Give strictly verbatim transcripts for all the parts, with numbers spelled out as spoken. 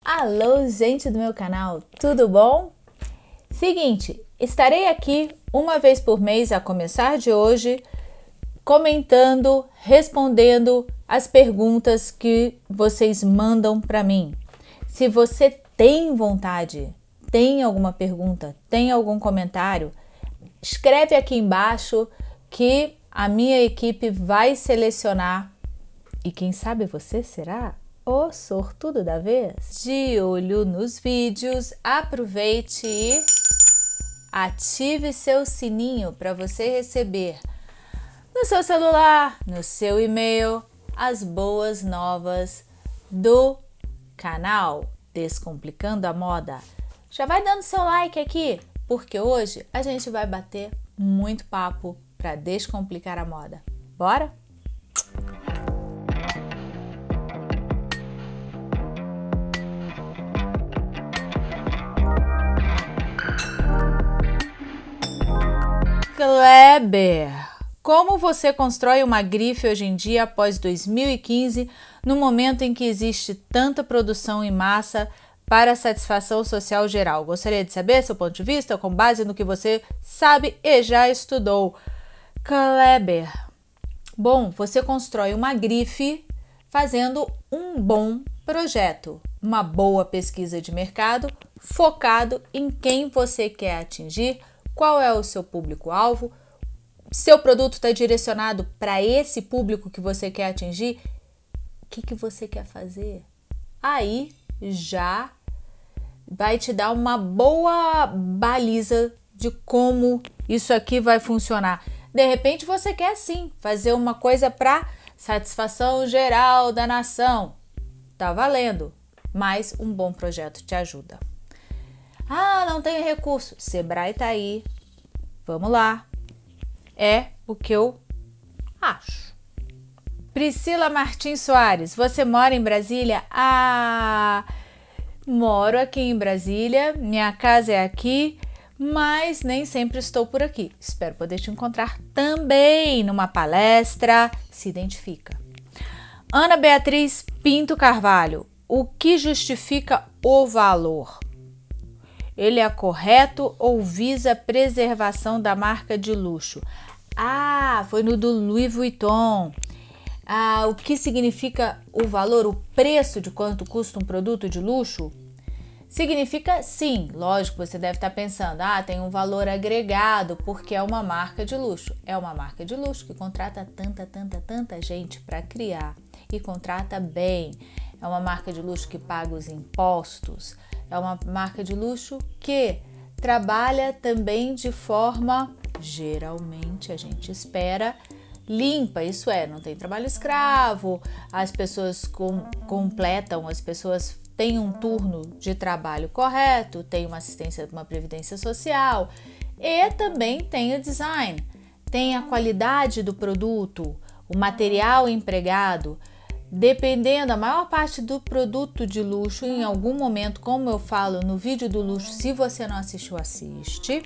Alô, gente do meu canal, tudo bom? Seguinte, estarei aqui uma vez por mês a começar de hoje, comentando, respondendo as perguntas que vocês mandam para mim. Se você tem vontade, tem alguma pergunta, tem algum comentário, escreve aqui embaixo que a minha equipe vai selecionar e quem sabe você será o sortudo da vez. De olho nos vídeos, aproveite e ative seu sininho para você receber no seu celular, no seu e-mail, as boas novas do canal Descomplicando a Moda. Já vai dando seu like aqui, porque hoje a gente vai bater muito papo para descomplicar a moda. Bora? Kleber, como você constrói uma grife hoje em dia após dois mil e quinze, no momento em que existe tanta produção em massa para a satisfação social geral? Gostaria de saber seu ponto de vista com base no que você sabe e já estudou. Kleber, bom, você constrói uma grife fazendo um bom projeto, uma boa pesquisa de mercado, focado em quem você quer atingir, qual é o seu público-alvo, seu produto está direcionado para esse público que você quer atingir, o que, que você quer fazer? Aí já vai te dar uma boa baliza de como isso aqui vai funcionar. De repente você quer sim fazer uma coisa para satisfação geral da nação, tá valendo, mas um bom projeto te ajuda. Ah, não tenho recurso. Sebrae tá aí. Vamos lá. É o que eu acho. Priscila Martins Soares, você mora em Brasília? Ah, moro aqui em Brasília. Minha casa é aqui, mas nem sempre estou por aqui. Espero poder te encontrar também numa palestra. Se identifica. Ana Beatriz Pinto Carvalho, o que justifica o valor? Ele é correto ou visa a preservação da marca de luxo? Ah, foi no do Louis Vuitton. Ah, o que significa o valor, o preço de quanto custa um produto de luxo? Significa sim, lógico, você deve estar pensando, ah, tem um valor agregado porque é uma marca de luxo. É uma marca de luxo que contrata tanta, tanta, tanta gente para criar e contrata bem. É uma marca de luxo que paga os impostos. É uma marca de luxo que trabalha também de forma, geralmente a gente espera, limpa, isso é, não tem trabalho escravo, as pessoas com, completam, as pessoas têm um turno de trabalho correto, tem uma assistência de uma previdência social e também tem o design, tem a qualidade do produto, o material empregado. Dependendo, a maior parte do produto de luxo, em algum momento, como eu falo no vídeo do luxo, se você não assistiu, assiste.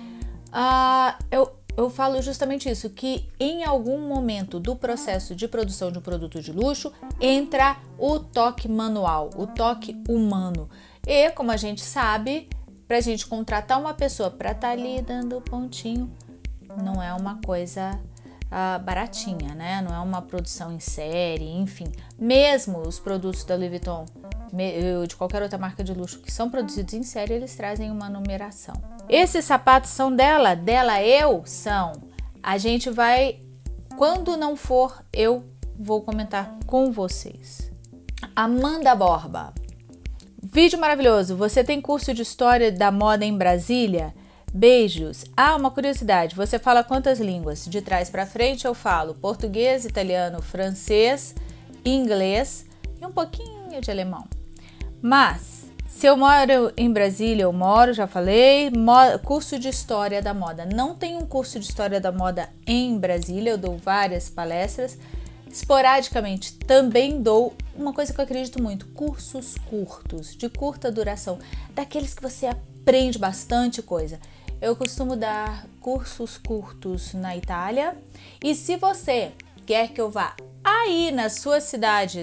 Uh, eu, eu falo justamente isso, que em algum momento do processo de produção de um produto de luxo, entra o toque manual, o toque humano. E, como a gente sabe, para a gente contratar uma pessoa para estar ali dando pontinho, não é uma coisa Uh, baratinha, né? Não é uma produção em série, enfim. Mesmo os produtos da Louis Vuitton, me, de qualquer outra marca de luxo que são produzidos em série, eles trazem uma numeração. Esses sapatos são dela, dela eu são. A gente vai, quando não for, eu vou comentar com vocês. Amanda Borba, vídeo maravilhoso. Você tem curso de história da moda em Brasília? Beijos. Ah, uma curiosidade, você fala quantas línguas? De trás para frente eu falo português, italiano, francês, inglês e um pouquinho de alemão. Mas, se eu moro em Brasília, eu moro, já falei, curso de história da moda. Não tem um curso de história da moda em Brasília, eu dou várias palestras. Esporadicamente também dou uma coisa que eu acredito muito, cursos curtos, de curta duração, daqueles que você aprende bastante coisa. Eu costumo dar cursos curtos na Itália e se você quer que eu vá aí na sua cidade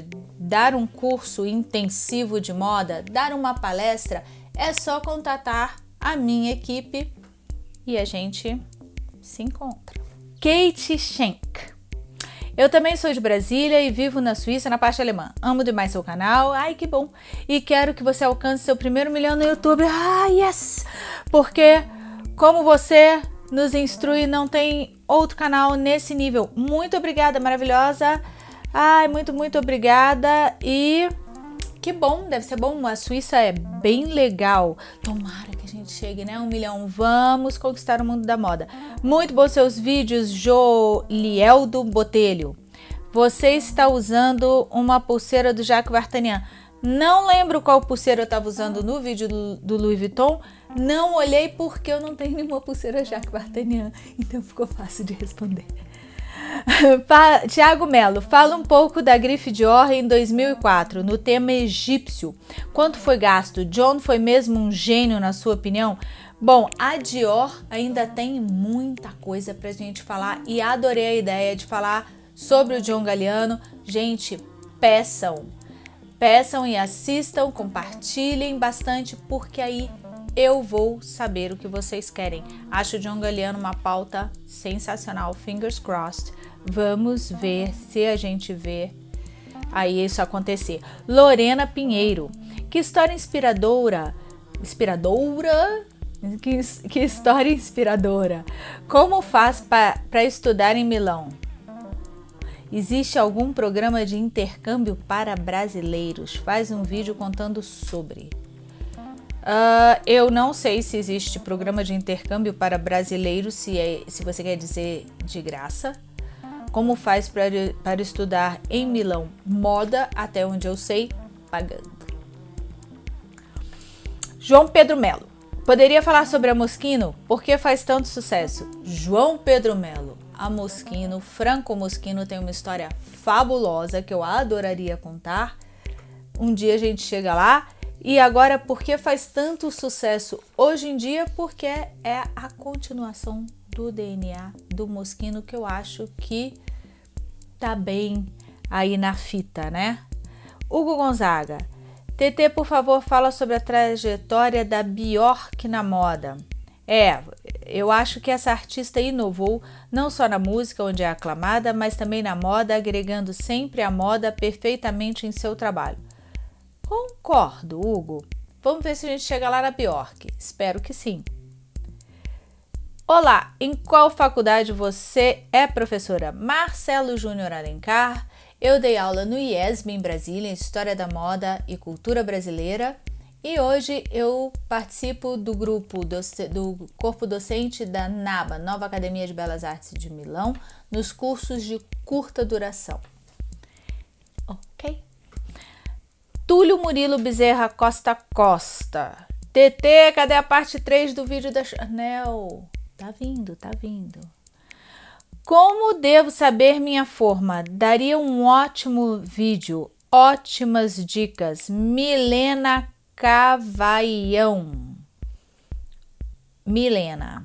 dar um curso intensivo de moda, dar uma palestra, é só contatar a minha equipe e a gente se encontra. Kate Schenck. Eu também sou de Brasília e vivo na Suíça, na parte alemã. Amo demais seu canal, ai que bom. E quero que você alcance seu primeiro milhão no YouTube. Ah, yes! Porque como você nos instrui, não tem outro canal nesse nível. Muito obrigada, maravilhosa. Ai, muito, muito obrigada. E que bom, deve ser bom. A Suíça é bem legal. Tomara que a gente chegue, né? Um milhão. Vamos conquistar o mundo da moda. Muito bons seus vídeos, Jolieldo Botelho. Você está usando uma pulseira do Jacques Vartanian. Não lembro qual pulseira eu estava usando no vídeo do, do Louis Vuitton. Não olhei porque eu não tenho nenhuma pulseira Jacques Vartanian. Então ficou fácil de responder. Tiago Melo, fala um pouco da grife Dior em dois mil e quatro, no tema egípcio. Quanto foi gasto? John foi mesmo um gênio, na sua opinião? Bom, a Dior ainda tem muita coisa pra gente falar e adorei a ideia de falar sobre o John Galliano. Gente, peçam, peçam e assistam, compartilhem bastante, porque aí eu vou saber o que vocês querem. Acho o John Galliano uma pauta sensacional, fingers crossed. Vamos ver se a gente vê aí isso acontecer. Lorena Pinheiro, que história inspiradora, inspiradora? Que, que história inspiradora. Como faz para estudar em Milão? Existe algum programa de intercâmbio para brasileiros? Faz um vídeo contando sobre. Uh, eu não sei se existe programa de intercâmbio para brasileiros, se, é, se você quer dizer de graça. Como faz para, para estudar em Milão? Moda, até onde eu sei, pagando. João Pedro Melo. Poderia falar sobre a Moschino? Por que faz tanto sucesso? João Pedro Melo. A Moschino, Franco Moschino, tem uma história fabulosa que eu adoraria contar. Um dia a gente chega lá. E agora, por que faz tanto sucesso hoje em dia? Porque é a continuação do D N A do Moschino, que eu acho que tá bem aí na fita, né? Hugo Gonzaga. T T, por favor, fala sobre a trajetória da Björk na moda. É, eu acho que essa artista inovou não só na música, onde é aclamada, mas também na moda, agregando sempre a moda perfeitamente em seu trabalho. Concordo, Hugo. Vamos ver se a gente chega lá na Björk. Espero que sim. Olá, em qual faculdade você é professora? Marcelo Júnior Alencar. Eu dei aula no I E S B em Brasília, em História da Moda e Cultura Brasileira. E hoje eu participo do grupo do corpo docente da NABA, Nova Academia de Belas Artes de Milão, nos cursos de curta duração. Ok? Túlio Murilo Bezerra Costa Costa. T T, cadê a parte três do vídeo da Chanel? Tá vindo, tá vindo. Como devo saber minha forma? Daria um ótimo vídeo. Ótimas dicas. Milena Cavaião. Milena.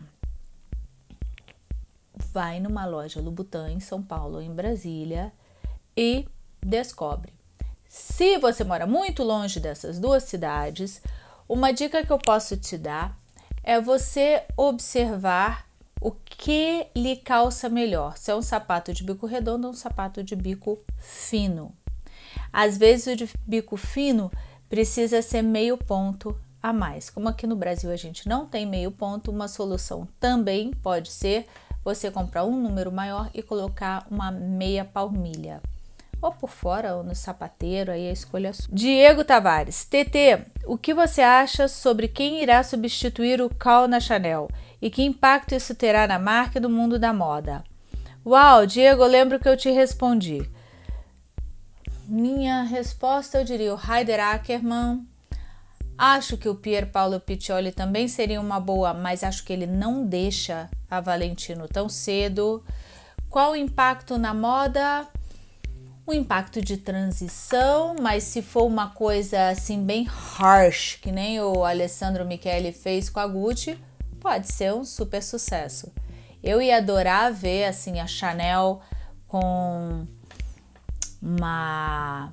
Vai numa loja Louboutin em São Paulo ou em Brasília e descobre. Se você mora muito longe dessas duas cidades, uma dica que eu posso te dar é você observar o que lhe calça melhor. Se é um sapato de bico redondo ou um sapato de bico fino. Às vezes o de bico fino precisa ser meio ponto a mais. Como aqui no Brasil a gente não tem meio ponto, uma solução também pode ser você comprar um número maior e colocar uma meia palmilha. Ou por fora, ou no sapateiro, aí a escolha é sua. Diego Tavares. T T, o que você acha sobre quem irá substituir o Cal na Chanel? E que impacto isso terá na marca e no mundo da moda? Uau, Diego, eu lembro que eu te respondi. Minha resposta, eu diria o Haider Ackermann. Acho que o Pier Paolo Piccioli também seria uma boa, mas acho que ele não deixa a Valentino tão cedo. Qual o impacto na moda? Um impacto de transição, mas se for uma coisa assim bem harsh, que nem o Alessandro Michele fez com a Gucci, pode ser um super sucesso. Eu ia adorar ver assim a Chanel com uma,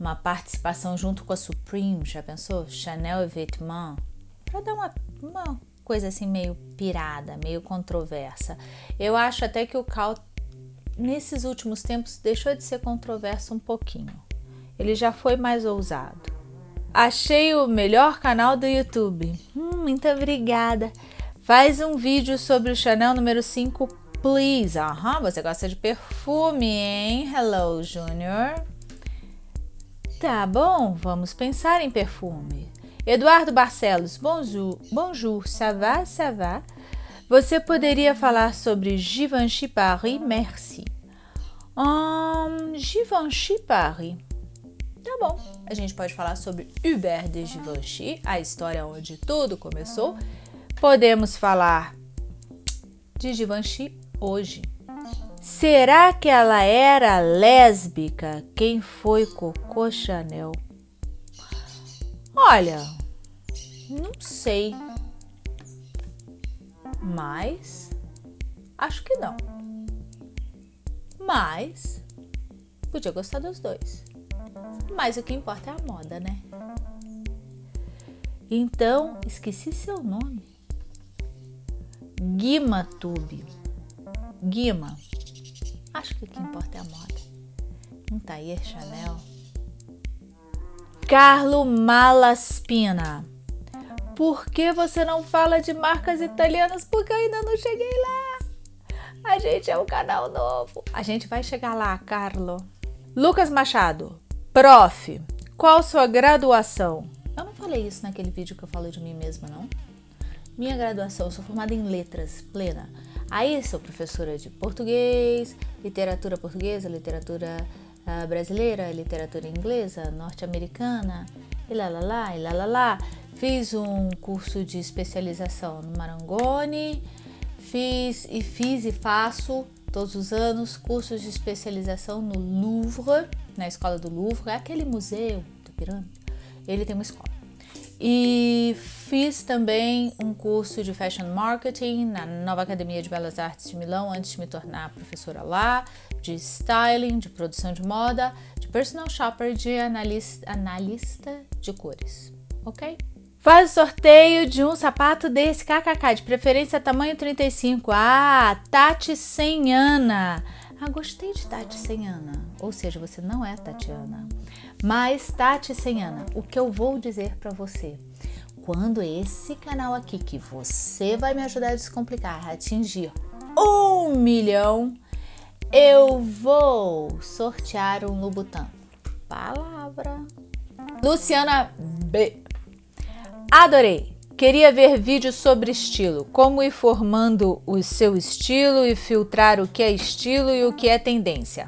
uma participação junto com a Supreme, já pensou? Chanel e Vêtements, para dar uma, uma coisa assim meio pirada, meio controversa. Eu acho até que o Cal, nesses últimos tempos, deixou de ser controverso um pouquinho. Ele já foi mais ousado. Achei o melhor canal do YouTube. Hum, muito obrigada. Faz um vídeo sobre o Chanel número cinco, please. Aham, você gosta de perfume, hein? Hello, Junior. Tá bom, vamos pensar em perfume. Eduardo Barcelos, bonjour, bonjour, ça va, ça va? Você poderia falar sobre Givenchy Paris, merci. Hum, Givenchy Paris. Tá bom, a gente pode falar sobre Hubert de Givenchy, a história onde tudo começou. Podemos falar de Givenchy hoje. Será que ela era lésbica? Quem foi Coco Chanel? Olha, não sei, mas acho que não. Mas podia gostar dos dois. Mas o que importa é a moda, né? Então, esqueci seu nome. Guima Tube. Guima. Acho que o que importa é a moda. Um Tailleur Chanel. Carlo Malaspina. Por que você não fala de marcas italianas? Porque eu ainda não cheguei lá. A gente é um canal novo. A gente vai chegar lá, Carlo. Lucas Machado. Prof, qual sua graduação? Eu não falei isso naquele vídeo que eu falei de mim mesma, não? Minha graduação, eu sou formada em letras, plena. Aí sou professora de português, literatura portuguesa, literatura uh, brasileira, literatura inglesa, norte-americana, e lá, lá, lá, e lá, lá, lá. Fiz um curso de especialização no Marangoni, fiz e fiz e faço todos os anos cursos de especialização no Louvre, na escola do Louvre, é aquele museu do pirâmide, ele tem uma escola. E fiz também um curso de Fashion Marketing na Nova Academia de Belas Artes de Milão, antes de me tornar professora lá, de styling, de produção de moda, de personal shopper, de analista, analista de cores, ok? Faz o sorteio de um sapato desse, kkk, de preferência tamanho trinta e cinco. Ah, Tati Senhana. Ah, gostei de Tati Senhana. Ou seja, você não é Tatiana. Mas Tati Senhana, o que eu vou dizer para você? Quando esse canal aqui, que você vai me ajudar a descomplicar, atingir um milhão, eu vou sortear um Louboutin. Palavra. Luciana B. Adorei! Queria ver vídeos sobre estilo, como ir formando o seu estilo e filtrar o que é estilo e o que é tendência.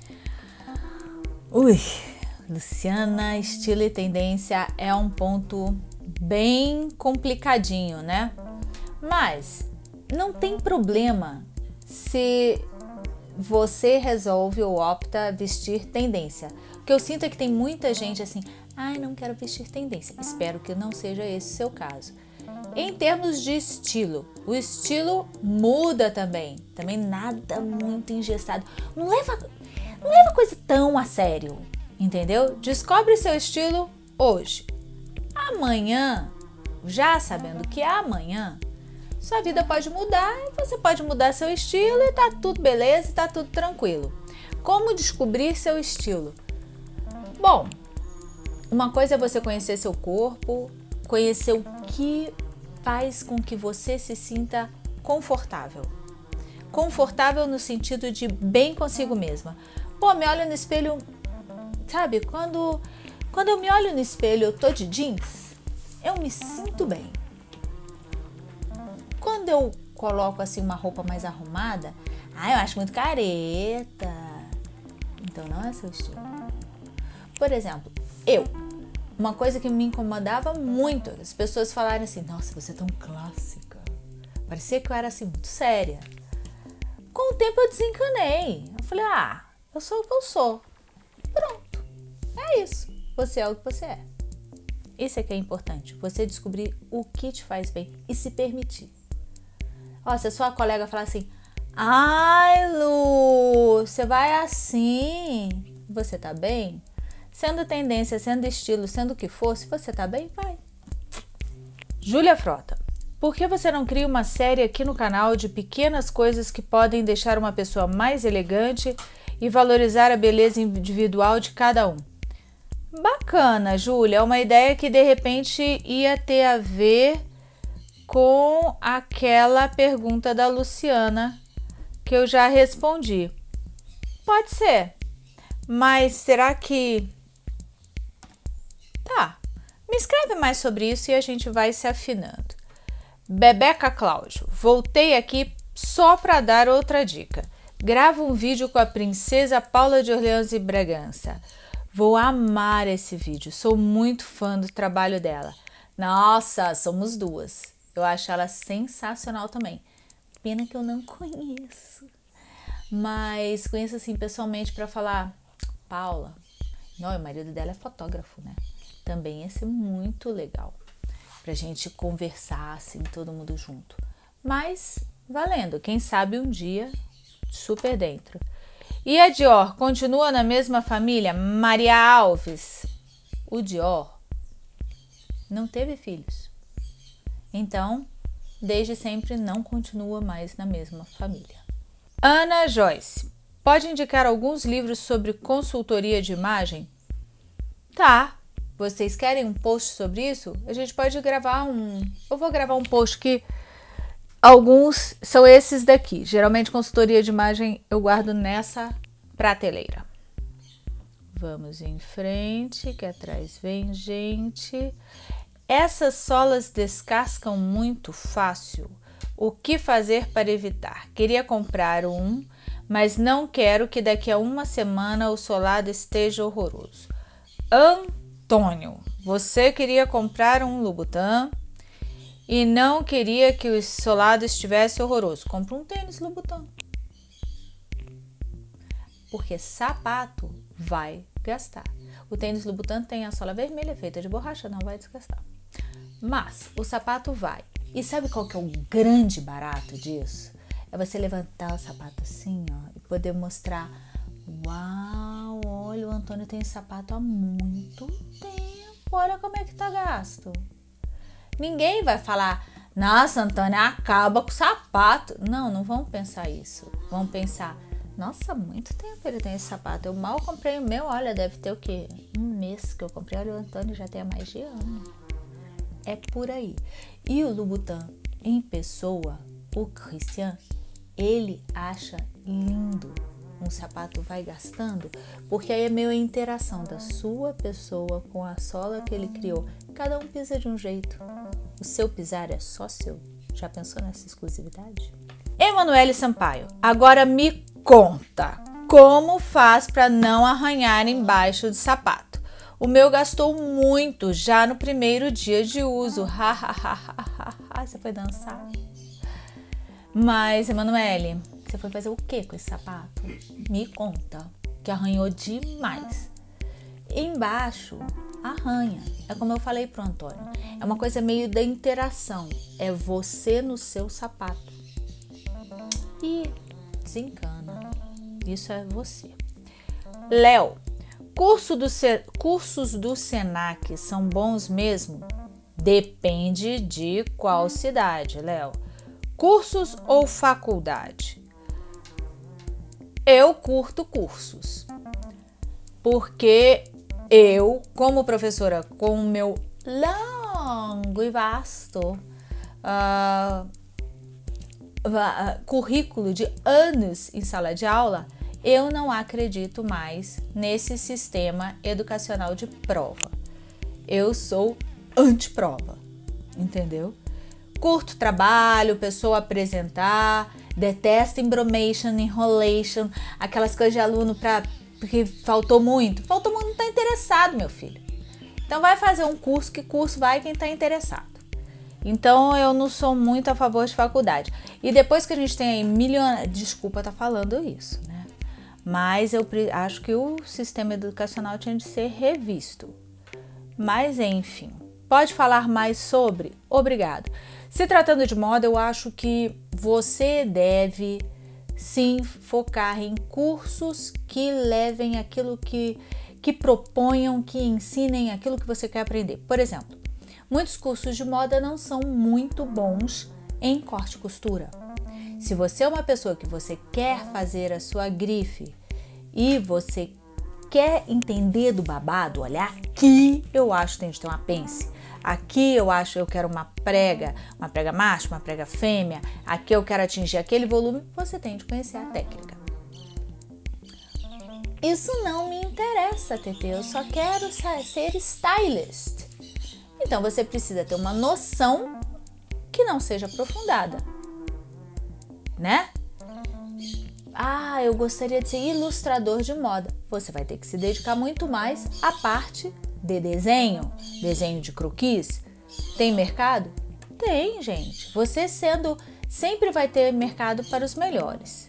Ui, Luciana, estilo e tendência é um ponto bem complicadinho, né? Mas não tem problema se você resolve ou opta vestir tendência. O que eu sinto é que tem muita gente assim, ai, não quero vestir tendência. Espero que não seja esse o seu caso. Em termos de estilo, o estilo muda também. Também nada muito engessado. Não leva, não leva coisa tão a sério, entendeu? Descobre seu estilo hoje. Amanhã, já sabendo que é amanhã, sua vida pode mudar e você pode mudar seu estilo e tá tudo beleza e tá tudo tranquilo. Como descobrir seu estilo? Bom, uma coisa é você conhecer seu corpo, conhecer o que faz com que você se sinta confortável. Confortável no sentido de bem consigo mesma. Pô, me olho no espelho, sabe? Quando, quando eu me olho no espelho, eu tô de jeans, eu me sinto bem. Quando eu coloco assim uma roupa mais arrumada, ah, eu acho muito careta. Então não é seu estilo. Por exemplo, eu, uma coisa que me incomodava muito, as pessoas falarem assim, nossa, você é tão clássica. Parecia que eu era assim, muito séria. Com o tempo eu desencanei. Eu falei, ah, eu sou o que eu sou. Pronto, é isso. Você é o que você é. Isso é que é importante, você descobrir o que te faz bem e se permitir. Ó, se a sua colega falar assim, ai, Lu, você vai assim, você tá bem? sendo tendência, sendo estilo, sendo o que for, se você tá bem, vai. Júlia Frota, por que você não cria uma série aqui no canal de pequenas coisas que podem deixar uma pessoa mais elegante e valorizar a beleza individual de cada um? Bacana, Júlia, é uma ideia que de repente ia ter a ver com aquela pergunta da Luciana que eu já respondi. Pode ser, mas será que... Tá, me escreve mais sobre isso e a gente vai se afinando. Bebeca Cláudio, voltei aqui só para dar outra dica. Grava um vídeo com a princesa Paula de Orleans e Bragança. Vou amar esse vídeo, sou muito fã do trabalho dela. Nossa, somos duas. Eu acho ela sensacional também. Pena que eu não conheço. Mas conheço assim pessoalmente para falar, Paula, não, o marido dela é fotógrafo, né? Também ia ser muito legal pra gente conversar assim, todo mundo junto. Mas valendo, quem sabe um dia super dentro. E a Dior continua na mesma família? Maria Alves. O Dior não teve filhos. Então, desde sempre não continua mais na mesma família. Ana Joyce. Pode indicar alguns livros sobre consultoria de imagem? Tá. Vocês querem um post sobre isso? A gente pode gravar um... Eu vou gravar um post que... Alguns são esses daqui. Geralmente, consultoria de imagem eu guardo nessa prateleira. Vamos em frente, que atrás vem gente. Essas solas descascam muito fácil. O que fazer para evitar? Queria comprar um, mas não quero que daqui a uma semana o solado esteja horroroso. Antônio, você queria comprar um Louboutin e não queria que o solado estivesse horroroso. Compre um tênis Louboutin. Porque sapato vai gastar. O tênis Louboutin tem a sola vermelha feita de borracha, não vai desgastar. Mas o sapato vai. E sabe qual que é o grande barato disso? É você levantar o sapato assim, ó, e poder mostrar, uau, olha, o Antônio tem esse sapato há muito tempo, olha como é que tá gasto. Ninguém vai falar, nossa, Antônio, acaba com o sapato. Não, não vão pensar isso. Vão pensar, nossa, há muito tempo ele tem esse sapato. Eu mal comprei o meu, olha, deve ter o quê? Um mês que eu comprei, olha, o Antônio já tem há mais de ano. É por aí. E o Louboutin em pessoa, o Christian, ele acha lindo. Um sapato vai gastando, porque aí é meio a interação da sua pessoa com a sola que ele criou. Cada um pisa de um jeito. O seu pisar é só seu. Já pensou nessa exclusividade? Emanuele Sampaio, agora me conta, como faz para não arranhar embaixo do sapato? O meu gastou muito já no primeiro dia de uso. Você foi dançar? Mas, Emanuele, você foi fazer o que com esse sapato? Me conta, que arranhou demais. Embaixo, arranha. É como eu falei pro Antônio. É uma coisa meio da interação. É você no seu sapato. E desencana. Isso é você. Léo, curso do C... cursos do Senac são bons mesmo? Depende de qual cidade, Léo. Cursos ou faculdade? Eu curto cursos, porque eu, como professora, com o meu longo e vasto uh, uh, currículo de anos em sala de aula, eu não acredito mais nesse sistema educacional de prova. Eu sou anti-prova, entendeu? Curto trabalho, pessoa apresentar, detesto embromation, enrolation, aquelas coisas de aluno para porque faltou muito. Faltou muito, não está interessado, meu filho. Então vai fazer um curso, que curso vai quem está interessado. Então eu não sou muito a favor de faculdade. E depois que a gente tem aí milhões, desculpa estar tá falando isso, né? Mas eu acho que o sistema educacional tinha de ser revisto. Mas enfim, pode falar mais sobre? Obrigado. Se tratando de moda, eu acho que você deve sim focar em cursos que levem aquilo que, que proponham, que ensinem aquilo que você quer aprender. Por exemplo, muitos cursos de moda não são muito bons em corte e costura. Se você é uma pessoa que você quer fazer a sua grife e você quer entender do babado, olha, aqui eu acho que tem de ter uma pence, aqui eu acho que eu quero uma prega, uma prega macho, uma prega fêmea, aqui eu quero atingir aquele volume, você tem de conhecer a técnica. Isso não me interessa, Tetê, eu só quero ser stylist. Então você precisa ter uma noção que não seja aprofundada, né? Ah, eu gostaria de ser ilustrador de moda. Você vai ter que se dedicar muito mais à parte de desenho, desenho de croquis. Tem mercado? Tem, gente. Você sendo, sempre vai ter mercado para os melhores.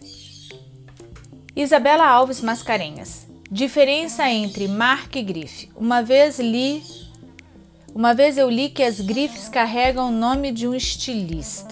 Isabela Alves Mascarenhas. Diferença entre marca e grife. Uma vez li, uma vez eu li que as grifes carregam o nome de um estilista.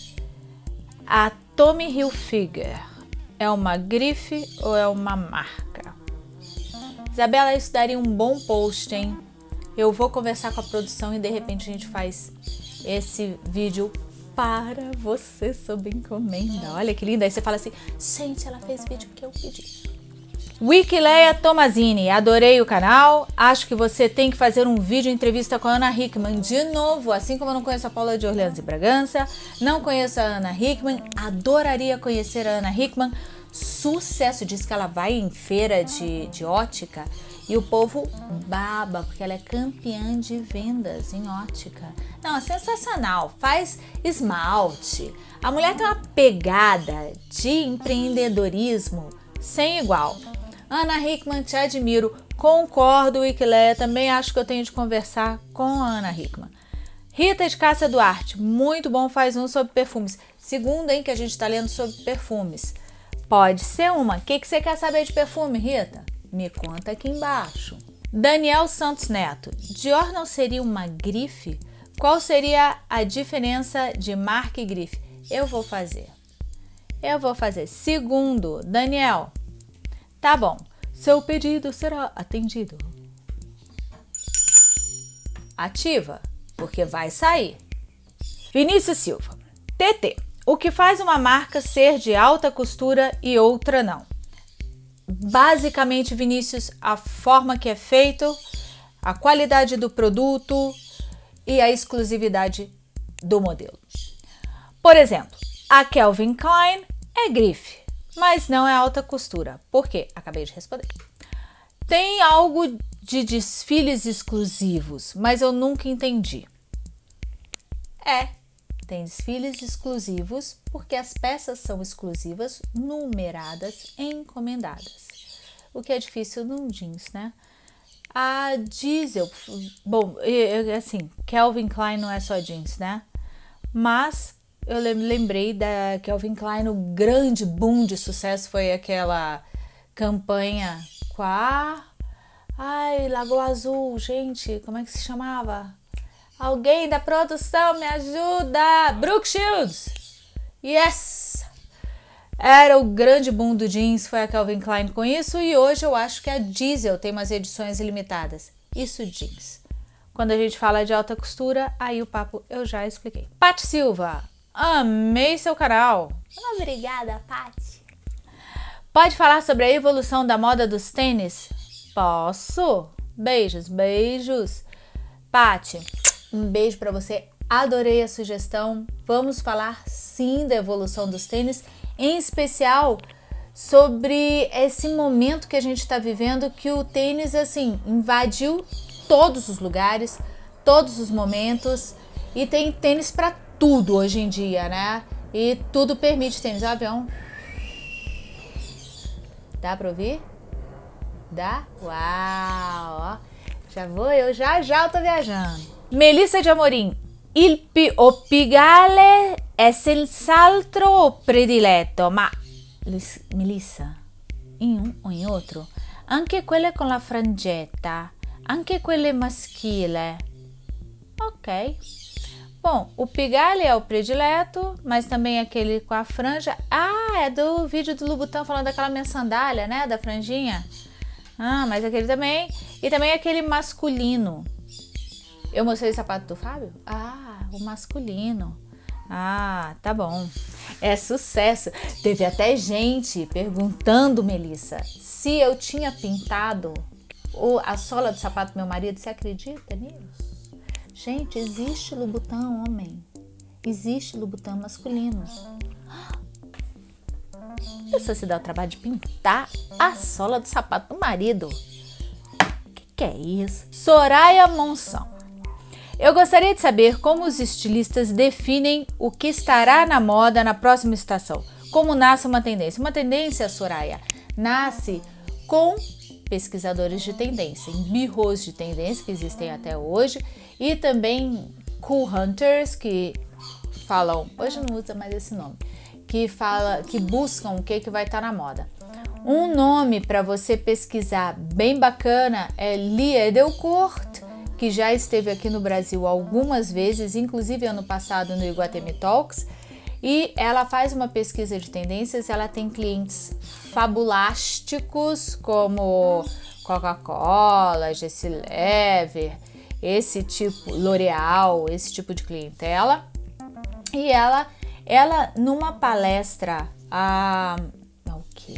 A Tommy Hilfiger. É uma grife ou é uma marca? Isabela, isso daria um bom post, hein? Eu vou conversar com a produção e de repente a gente faz esse vídeo para você sob encomenda. Olha que linda. Aí você fala assim, gente, ela fez vídeo que eu pedi. Wikileia Tomazini, adorei o canal. Acho que você tem que fazer um vídeo entrevista com a Ana Hickman de novo, assim como eu não conheço a Paula de Orleans e Bragança, não conheço a Ana Hickman, adoraria conhecer a Ana Hickman. Sucesso, diz que ela vai em feira de, de ótica e o povo baba, porque ela é campeã de vendas em ótica. Não, é sensacional, faz esmalte. A mulher tem uma pegada de empreendedorismo sem igual. Ana Hickman, te admiro, concordo, Wikileia, também acho que eu tenho de conversar com a Ana Hickman. Rita de Cássia Duarte, muito bom, faz um sobre perfumes. Segundo, hein, que a gente está lendo sobre perfumes. Pode ser uma. O que, que você quer saber de perfume, Rita? Me conta aqui embaixo. Daniel Santos Neto, Dior não seria uma grife? Qual seria a diferença de marca e grife? Eu vou fazer. Eu vou fazer. Segundo, Daniel, tá bom, seu pedido será atendido. Ativa, porque vai sair. Vinícius Silva, T T, o que faz uma marca ser de alta costura e outra não? Basicamente, Vinícius, a forma que é feito, a qualidade do produto e a exclusividade do modelo. Por exemplo, a Calvin Klein é grife, mas não é alta costura. Por quê? Acabei de responder. Tem algo de desfiles exclusivos, mas eu nunca entendi. É, tem desfiles exclusivos porque as peças são exclusivas, numeradas e encomendadas. O que é difícil num jeans, né? A Diesel, bom, assim, Calvin Klein não é só jeans, né? Mas eu lembrei da Calvin Klein, o grande boom de sucesso foi aquela campanha com a... Ai, Lagoa Azul, gente, como é que se chamava? Alguém da produção me ajuda! Brooke Shields! Yes! Era o grande boom do jeans, foi a Calvin Klein com isso, e hoje eu acho que a Diesel tem umas edições limitadas. Isso jeans. Quando a gente fala de alta costura, aí o papo eu já expliquei. Paty Silva, amei seu canal. Obrigada, Paty. Pode falar sobre a evolução da moda dos tênis? Posso? Beijos, beijos. Paty, um beijo para você. Adorei a sugestão. Vamos falar sim da evolução dos tênis, em especial sobre esse momento que a gente está vivendo, que o tênis assim invadiu todos os lugares, todos os momentos, e tem tênis para tudo hoje em dia, né? E tudo permite tênis. O avião. Dá para ouvir? Dá? Uau! Já vou, eu já já eu tô viajando. Melissa de Amorim. Il pi o pigale è senz'altro prediletto, ma Melissa, in un o in outro, anche quelle con la frangetta, anche quelle maschile. Ok. Bom, o pigale é o predileto, mas também aquele com a franja. Ah, é do vídeo do Louboutin falando daquela minha sandália, né? Da franjinha. Ah, mas aquele também. E também aquele masculino. Eu mostrei o sapato do Fábio? Ah, o masculino. Ah, tá bom. É sucesso. Teve até gente perguntando, Melissa, se eu tinha pintado o, a sola do sapato do meu marido. Você acredita nisso? Gente, existe Louboutin homem. Existe Louboutin masculino. A pessoa se dá o trabalho de pintar a sola do sapato do marido. O que, que é isso? Soraya Monção. Eu gostaria de saber como os estilistas definem o que estará na moda na próxima estação. Como nasce uma tendência? Uma tendência, Soraya, nasce com pesquisadores de tendência, em birros de tendência que existem até hoje e também cool hunters que falam, hoje não usa mais esse nome, que fala, que buscam o que, que vai estar na moda. Um nome para você pesquisar bem bacana é Lia Edelcourt, que já esteve aqui no Brasil algumas vezes, inclusive ano passado no Iguatemi Talks, e ela faz uma pesquisa de tendências. Ela tem clientes fabulásticos como Coca-Cola, Jessie Lever, esse tipo, L'Oréal, esse tipo de clientela. E ela, ela numa palestra há o quê?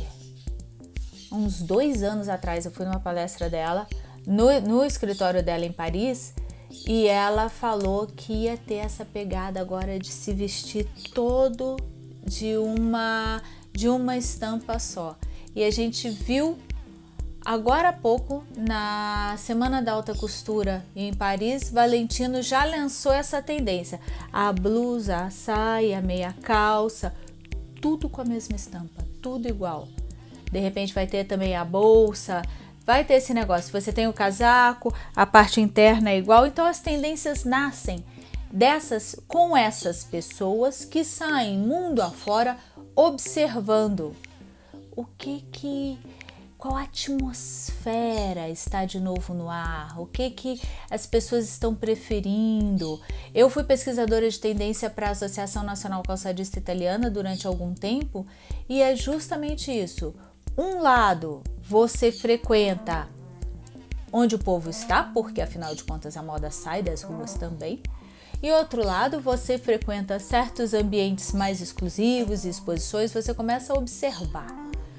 uns dois anos atrás, eu fui numa palestra dela no, no escritório dela em Paris, e ela falou que ia ter essa pegada agora de se vestir todo de uma, de uma estampa só. E a gente viu agora há pouco, na Semana da Alta Costura em Paris, Valentino já lançou essa tendência. A blusa, a saia, a meia calça, tudo com a mesma estampa, tudo igual. De repente vai ter também a bolsa, vai ter esse negócio. Você tem o casaco, a parte interna é igual. Então as tendências nascem dessas, com essas pessoas que saem mundo afora observando o que que... qual atmosfera está de novo no ar, o que que as pessoas estão preferindo. Eu fui pesquisadora de tendência para a Associação Nacional Calçadista Italiana durante algum tempo, e é justamente isso. Um lado, você frequenta onde o povo está, porque afinal de contas a moda sai das ruas também. E outro lado, você frequenta certos ambientes mais exclusivos e exposições, você começa a observar.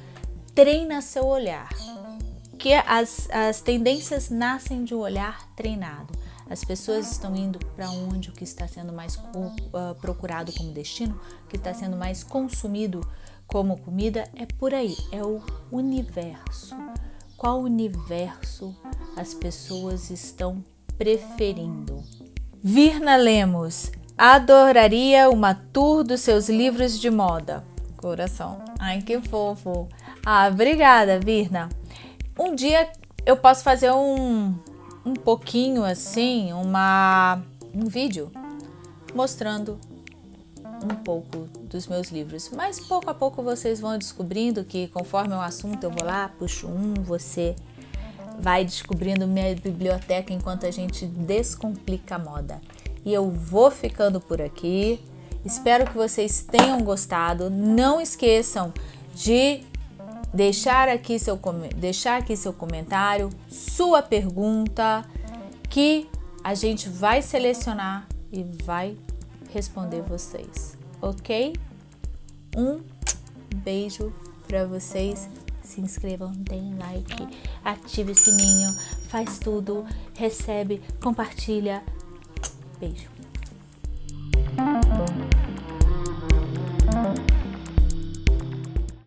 Treina seu olhar, que as, as tendências nascem de um olhar treinado. As pessoas estão indo para onde o que está sendo mais uh, procurado como destino, o que está sendo mais consumido como comida, é por aí, é o universo. Qual universo as pessoas estão preferindo? Virna Lemos, adoraria uma tour dos seus livros de moda. Coração, ai que fofo. Ah, obrigada, Virna. Um dia eu posso fazer um, um pouquinho assim, uma, um vídeo mostrando um pouco dos meus livros. Mas pouco a pouco vocês vão descobrindo que conforme o assunto eu vou lá, puxo um, você vai descobrindo minha biblioteca enquanto a gente descomplica a moda. E eu vou ficando por aqui. Espero que vocês tenham gostado. Não esqueçam de deixar aqui seu, deixar aqui seu comentário, sua pergunta, que a gente vai selecionar e vai responder vocês, ok? Um beijo para vocês. Se inscrevam, deem like, ative o sininho, faz tudo, recebe, compartilha. Beijo.